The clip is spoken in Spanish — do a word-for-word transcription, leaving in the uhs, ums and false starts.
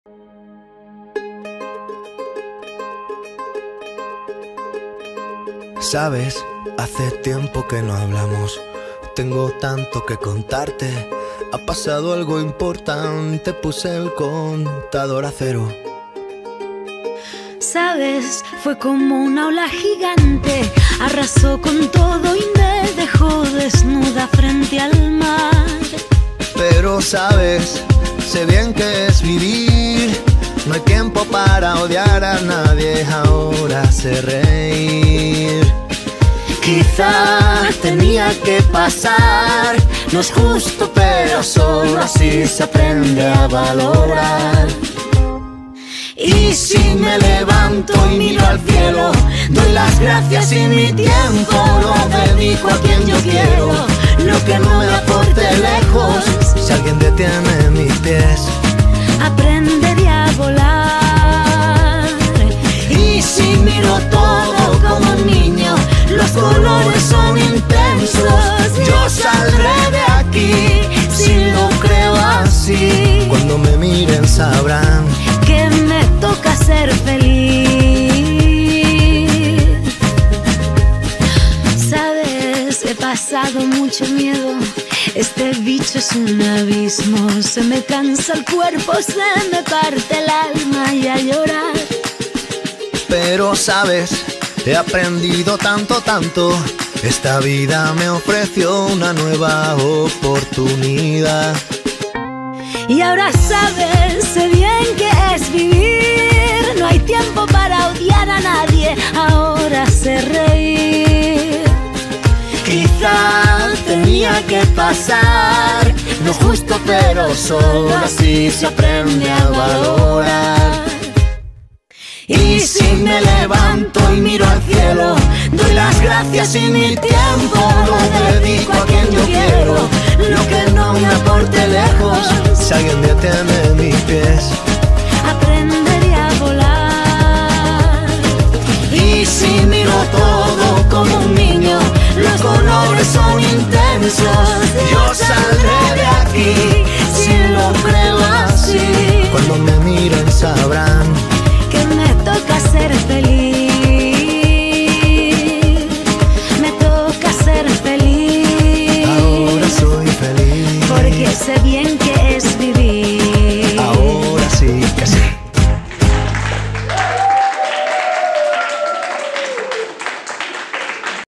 Sabes, hace tiempo que no hablamos. Tengo tanto que contarte. Ha pasado algo importante. Puse el contador a cero. Sabes, fue como una ola gigante. Arrasó con todo y me dejó desnuda frente al mar. Pero sabes, sé bien que es vivir. No hay tiempo para odiar a nadie. Ahora sé reír. Quizá tenía que pasar. No es justo, pero solo así se aprende a valorar. Y si me levanto y miro al cielo, doy las gracias y mi tiempo lo dedico a quien yo quiero. Lo que no me aporte lejos, si alguien detiene mis pies, aprenderé a volar. Y si miro todo como un niño, los colores son intensos. Yo saldré de aquí si lo creo así. Cuando me miren sabrán que me toca ser feliz. Sabes, he pasado mucho miedo. Este bicho es un abismo. Se me cansa el cuerpo, se me parte el alma y a llorar. Pero sabes, he aprendido tanto, tanto. Esta vida me ofreció una nueva oportunidad. Y ahora sabes, sé bien que es vivir. No hay tiempo para odiar a nadie. Ahora sé reír. Quizá tenía que pasar. No es justo, pero solo así se aprende a valorar. Y si me levanto y miro al cielo, doy las gracias y mi tiempo lo dedico a quien yo quiero. Lo que no me aporte lejos,